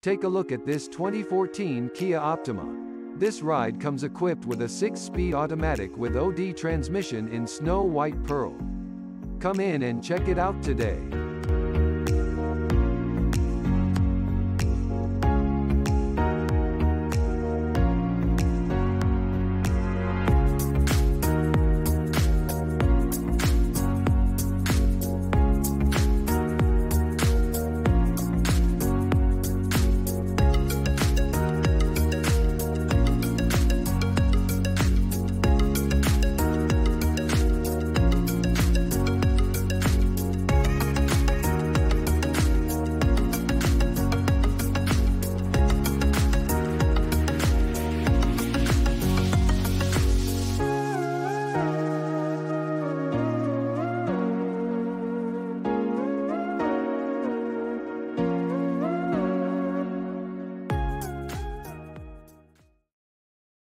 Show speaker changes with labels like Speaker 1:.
Speaker 1: Take a look at this 2014 Kia Optima. This ride comes equipped with a 6-speed automatic with OD transmission in snow white pearl. Come in and check it out today.